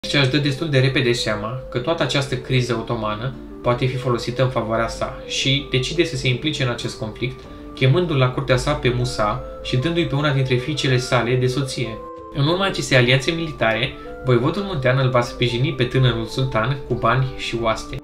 Și își dă destul de repede seama că toată această criză otomană poate fi folosită în favoarea sa și decide să se implice în acest conflict, chemându-l la curtea sa pe Musa și dându-i pe una dintre fiicele sale de soție. În urma acestei alianțe militare, voivodul muntean îl va sprijini pe tânărul sultan cu bani și oaste.